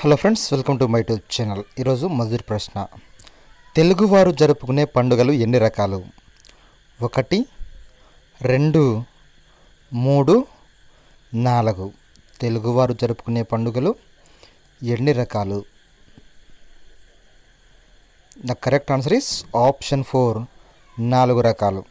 Hello friends, welcome to my YouTube channel. ఈరోజు మొదటి ప్రశ్న, తెలుగువారు జరుపుకునే పండుగలు ఎన్ని రకాలు? 1, 2, 3, 4. తెలుగువారు జరుపుకునే పండుగలు ఎన్ని రకాలు? The correct answer is option 4, 4 రకాలు.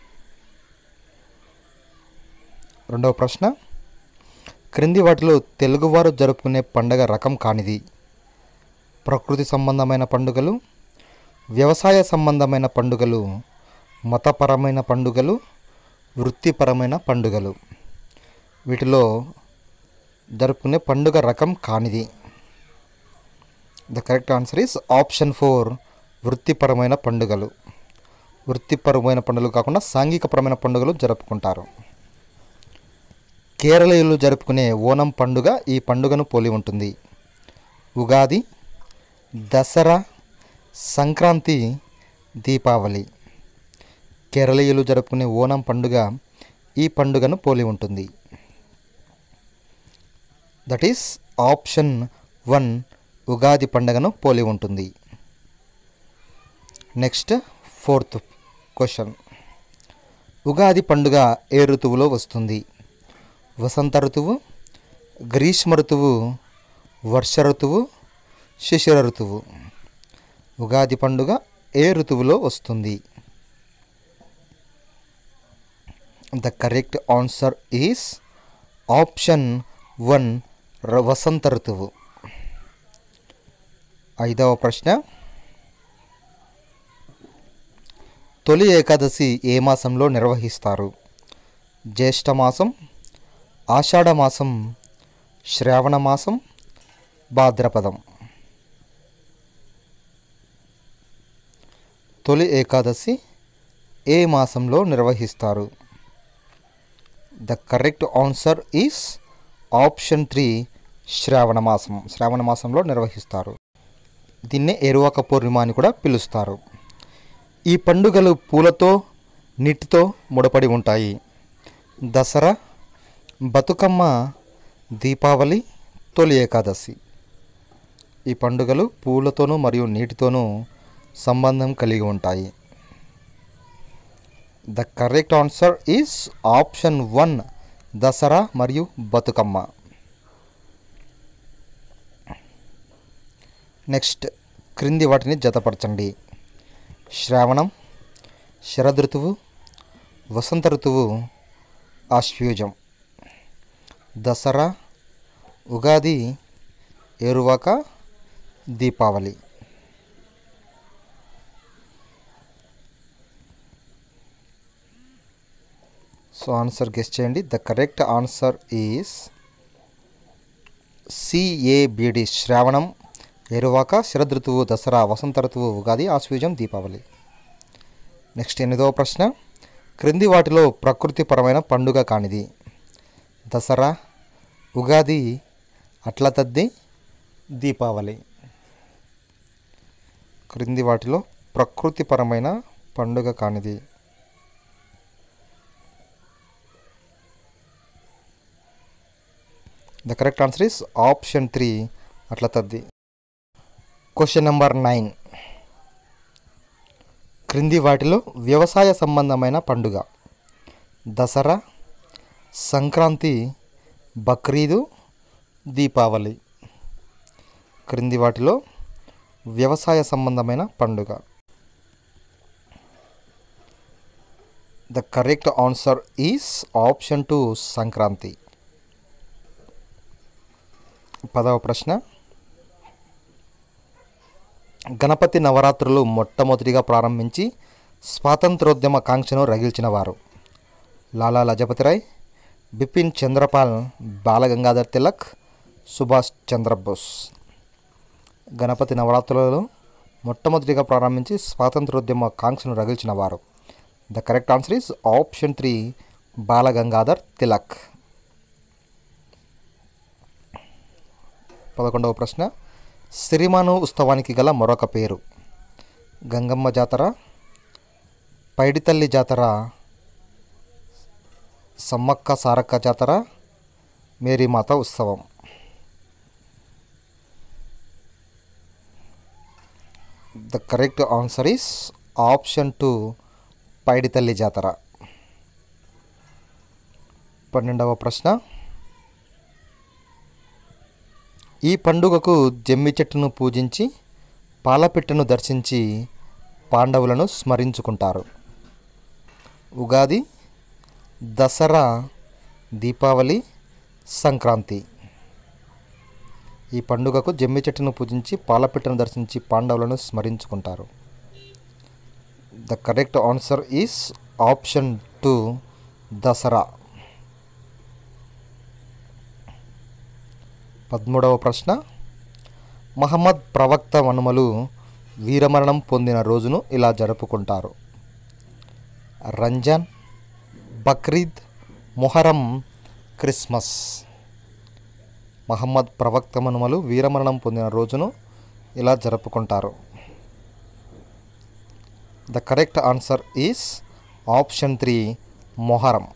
రెండవ ప్రశ్న, క్రింది వాటిలో తెలుగువారు జరుపుకునే పండుగ రకం కానిది? ప్రకృతి సంబంధమైన పండుగలు, వ్యవసాయ సంబంధమైన పండుగలు, మతపరమైన పండుగలు, వృత్తిపరమైన పండుగలు. వీటిలో జరుపుకునే పండుగ రకం కానిది. The correct answer is option 4, వృత్తిపరమైన పండుగలు. వృత్తిపరమైన పండుగలు కాకుండా సాంఘికపరమైన పండుగలు జరుపుకుంటారు. కేరళీయులు జరుపుకునే ఓనం పండుగ ఈ పండుగను పోలి ఉంటుంది. ఉగాది, దసరా, సంక్రాంతి, దీపావళి. కేరళీయులు జరుపుకునే ఓనం పండుగ ఈ పండుగను పోలి ఉంటుంది. దట్ ఈస్ ఆప్షన్ 1, ఉగాది పండుగను పోలి ఉంటుంది. నెక్స్ట్ 4th క్వశ్చన్, ఉగాది పండుగ ఏ ఋతువులో వస్తుంది? వసంత ఋతువు, గ్రీష్మ ఋతువు, వర్ష ఋతువు, శిశిర ఋతువు. ఉగాది పండుగ ఏ ఋతువులో వస్తుంది? The correct answer is option 1, వసంత ఋతువు. 5వ ప్రశ్న, తొలి ఏకాదశి ఏ మాసంలో నిర్వహిస్తారు? జ్యేష్ఠ మాసం, ఆషాఢ మాసం, శ్రావణ మాసం, భాద్రపదం. తొలి ఏకాదశి ఏ మాసంలో నిర్వహిస్తారు? The correct answer is option 3, Shravana మాసం. శ్రావణ మాసంలో నిర్వహిస్తారు. దీన్నే ఏరువాక పూర్ణిమ అని కూడా పిలుస్తారు. ఈ పండుగలు పూలతో, నీటితో ముడిపడి ఉంటాయి. దసరా, బతుకమ్మ, దీపావళి, తొలి ఏకాదశి. ఈ పండుగలు పూలతోనూ మరియు నీటితోనూ సంబంధం కలిగి ఉంటాయి. The correct answer is option 1, Dussehra మరియు బతుకమ్మ. నెక్స్ట్, క్రింది వాటిని జతపరచండి. శ్రావణం, శరదృతువు, వసంత ఋతువు, ఆశ్వయుజం. Dasara, Ugadi, Eruvaka, Deepavali. So answer guess చేయండి. The correct answer is CABD, శ్రావణం, ఏరువాక, శరదృతువు, దసరా, వసంత ఋతువు, ఉగాది, ఆశ్వయుజం, దీపావళి. నెక్స్ట్ 8వ ప్రశ్న, క్రింది వాటిలో ప్రకృతిపరమైన పండుగ కానిది? దసరా, ఉగాది, అట్ల తద్ది, దీపావళి. క్రింది వాటిలో ప్రకృతిపరమైన పండుగ కానిది? The correct answer is option 3, Atla Taddi. Question number 9, క్రింది వాటిలో వ్యవసాయ సంబంధమైన పండుగ? దసరా, సంక్రాంతి, బక్రీదు, దీపావళి. క్రింది వాటిలో వ్యవసాయ సంబంధమైన పండుగ? The correct answer is option 2, Sankranti. 10వ ప్రశ్న, గణపతి నవరాత్రులు మొట్టమొదటిగా ప్రారంభించి స్వాతంత్రోద్యమ కాంక్షను రగిల్చిన వారు? లాలా లజపతిరాయ్, బిపిన్ చంద్రపాల్, బాలగంగాధర్ తిలక్, సుభాష్ చంద్రబోస్. గణపతి నవరాత్రులలో మొట్టమొదటిగా ప్రారంభించి స్వాతంత్రోద్యమ కాంక్షను రగిల్చిన వారు? The correct answer is option 3, Balagangadhar Tilak. 11వ ప్రశ్న, సిరిమాను ఉత్సవానికి గల మరొక పేరు? గంగమ్మ జాతర, పైడితల్లి జాతర, సమ్మక్క సారక్క జాతర, మేరీమాత ఉత్సవం. The correct answer is option 2 Paiditalli జాతర. 12వ ప్రశ్న, ఈ పండుగకు జమ్మి చెట్టును పూజించి పాలపిట్టను దర్శించి పాండవులను స్మరించుకుంటారు. ఉగాది, దసరా, దీపావళి, సంక్రాంతి. ఈ పండుగకు జమ్మి చెట్టును పూజించి పాలపిట్టను దర్శించి పాండవులను స్మరించుకుంటారు. The correct answer is option 2 Dasara. 13వ ప్రశ్న, మహమ్మద్ ప్రవక్త మనుమలు వీరమరణం పొందిన రోజును ఇలా జరుపుకుంటారు. రంజాన్, బక్రీద్, మొహరం, క్రిస్మస్. మహమ్మద్ ప్రవక్త మనుమలు వీరమరణం పొందిన రోజును ఇలా జరుపుకుంటారు. The correct answer is option 3 Muharram.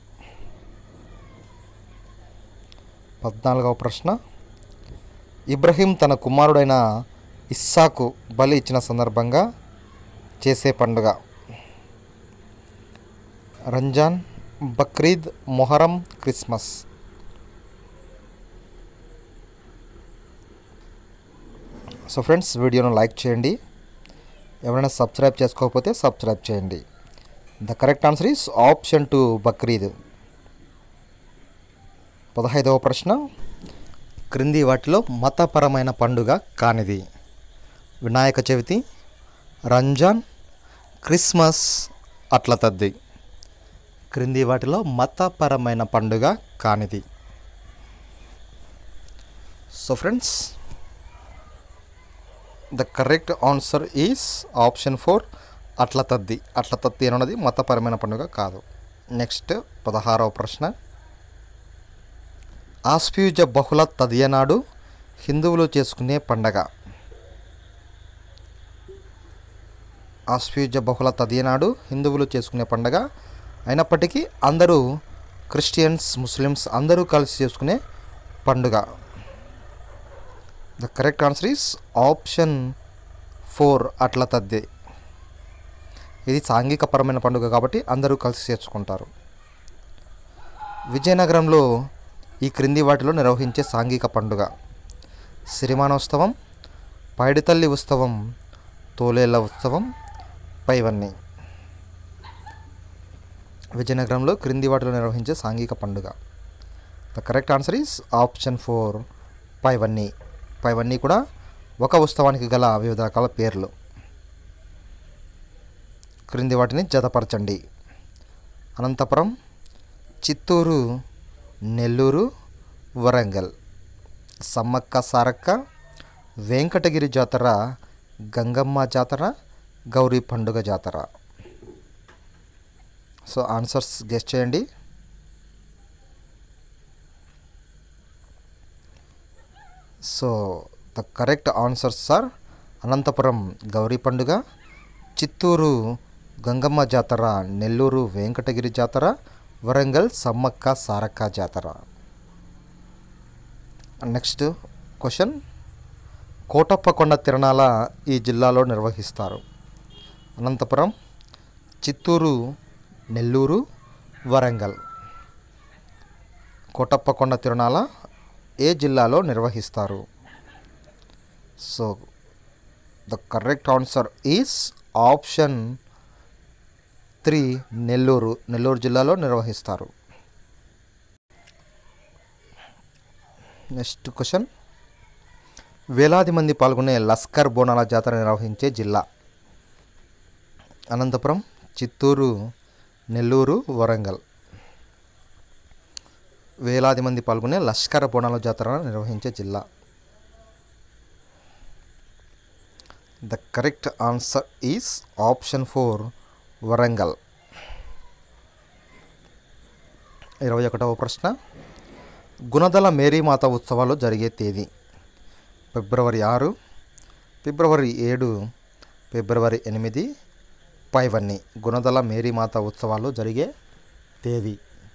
14వ ప్రశ్న, ఇబ్రహీం తన కుమారుడైన ఇస్సాకు బలి ఇచ్చిన సందర్భంగా చేసే పండుగ. Ramzan, Bakrid, Muharram, Christmas. So friends, వీడియోను లైక్ చేయండి. ఎవరైనా సబ్స్క్రైబ్ చేసుకోకపోతే సబ్స్క్రైబ్ చేయండి. The correct answer is option 2 Bakrid. 15వ ప్రశ్న, క్రింది వాటిలో మతపరమైన పండుగ కానిది. వినాయక చవితి, రంజాన్, క్రిస్మస్, అట్ల తద్ది. క్రింది వాటిలో మతపరమైన పండుగ కానిది. So friends, the correct answer is option 4 Atla తద్ది. అట్ల తద్ది అన్నది మతపరమైన పండుగ కాదు. నెక్స్ట్ 16వ ప్రశ్న, ఆశ్వయుజ బహుళ తదియ నాడు హిందువులు చేసుకునే పండగ. ఆశ్వయుజ బహుళ తదియ నాడు హిందువులు చేసుకునే పండగ అయినప్పటికీ అందరూ క్రిస్టియన్స్, ముస్లిమ్స్ అందరూ కలిసి చేసుకునే పండుగ. The correct answer is option 4 Atla తద్ది. ఇది సాంఘికపరమైన పండుగ కాబట్టి అందరూ కలిసి చేసుకుంటారు. విజయనగరంలో ఈ క్రింది వాటిలో నిర్వహించే సాంఘిక పండుగ. సిరిమానోత్సవం, పైడితల్లి ఉత్సవం, తోలేళ్ల ఉత్సవం, పైవన్నీ. విజయనగరంలో క్రింది వాటిలో నిర్వహించే సాంఘిక పండుగ. The correct answer is option 4 పైవన్నీ. పైవన్నీ కూడా ఒక ఉత్సవానికి గల వివిధ రకాల పేర్లు. క్రింది వాటిని జతపరచండి. అనంతపురం, చిత్తూరు, నెల్లూరు, వరంగల్. సమ్మక్క సారక్క, వెంకటగిరి జాతర, గంగమ్మ జాతర, గౌరీ పండుగ జాతర. సో ఆన్సర్స్ గెస్ చేయండి. So the correct answers are Anantapuram Gauri పండుగ, చిత్తూరు గంగమ్మ జాతర, నెల్లూరు వెంకటగిరి జాతర, వరంగల్ సమ్మక్క సారక్క జాతర. నెక్స్ట్ క్వశ్చన్, కోటప్పకొండ తిరణాల ఈ జిల్లాలో నిర్వహిస్తారు. అనంతపురం, చిత్తూరు, నెల్లూరు, వరంగల్. కోటప్పకొండ తిరణాల ఏ జిల్లాలో నిర్వహిస్తారు? So the correct answer is option 3 Nellore. Nellore జిల్లాలో నిర్వహిస్తారు. నెక్స్ట్ క్వశ్చన్, వేలాది మంది పాల్గొనే లస్కర్ బోనాల జాతర నిర్వహించే జిల్లా. అనంతపురం, చిత్తూరు, నెల్లూరు, వరంగల్. వేలాది మంది పాల్గొనే లష్కర్ బోనాల జాతర నిర్వహించే జిల్లా. The correct answer is option 4 Warangal. 21వ ప్రశ్న, గుణదల మేరీమాత ఉత్సవాలు జరిగే తేదీ. ఫిబ్రవరి 6, ఫిబ్రవరి 7, ఫిబ్రవరి 8, పైవన్నీ. గుణదల మేరీమాత ఉత్సవాలు జరిగే తేదీ.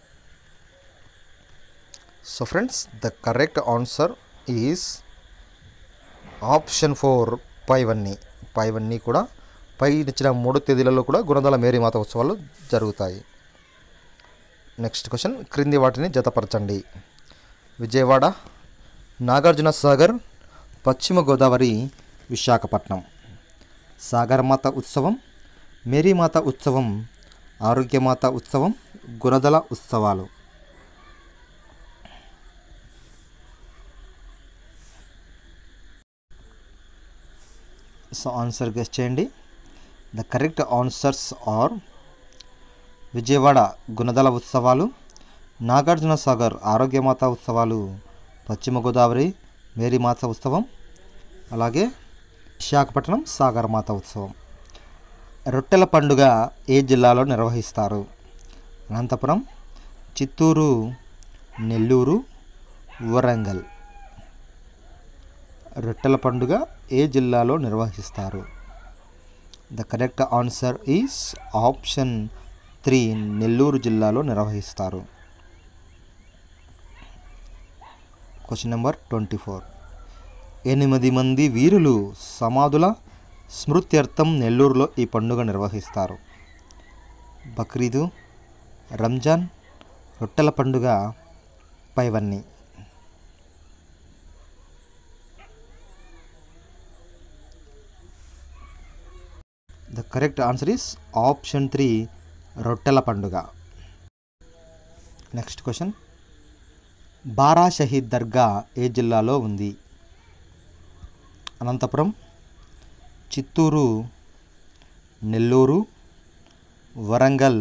So friends, the correct answer is option 4 పైవన్నీ. పైవన్నీ కూడా పై ఇచ్చిన 3 తేదీలలో కూడా గుణదల మేరీమాత ఉత్సవాలు జరుగుతాయి. నెక్స్ట్ క్వశ్చన్, క్రింది వాటిని జతపరచండి. విజయవాడ, నాగార్జున సాగర్, పశ్చిమ గోదావరి, విశాఖపట్నం. సాగరమాత ఉత్సవం, మేరీమాత ఉత్సవం, ఆరోగ్యమాత ఉత్సవం, గుణదల ఉత్సవాలు. సో ఆన్సర్ గెస్ చేయండి. The correct answers are Vijayawada Gunadala ఉత్సవాలు, నాగార్జున సాగర్ ఆరోగ్యమాత ఉత్సవాలు, పశ్చిమ గోదావరి మేరీమాత ఉత్సవం, అలాగే విశాఖపట్నం సాగరమాత ఉత్సవం. రొట్టెల పండుగ ఏ జిల్లాలో నిర్వహిస్తారు? అనంతపురం, చిత్తూరు, నెల్లూరు, వరంగల్. రొట్టెల పండుగ ఏ జిల్లాలో నిర్వహిస్తారు? The correct answer is option 3, Nellore జిల్లాలో నిర్వహిస్తారు. Question number 24. 8 మంది వీరులు సమాధుల స్మృత్యర్థం నెల్లూరులో ఈ పండుగ నిర్వహిస్తారు. బక్రీదు, రంజాన్, రొట్టెల పండుగ, పైవన్నీ. The correct answer is option 3, రొట్టెల పండుగ. నెక్స్ట్ క్వశ్చన్, బారా షహీద్ దర్గా ఏ జిల్లాలో ఉంది? అనంతపురం, చిత్తూరు, నెల్లూరు, వరంగల్.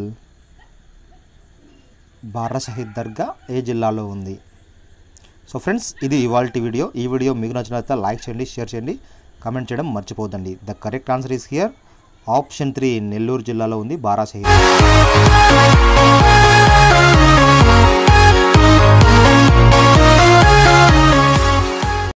బారా షహీద్ దర్గా ఏ జిల్లాలో ఉంది? సో ఫ్రెండ్స్, ఇది ఇవాల్టి వీడియో. ఈ వీడియో మీకు నచ్చినట్లయితే లైక్ చేయండి, షేర్ చేయండి, కామెంట్ చేయడం మర్చిపోదండి. The correct answer is here option 3, Nellore జిల్లాలో ఉంది బారా షహీద్.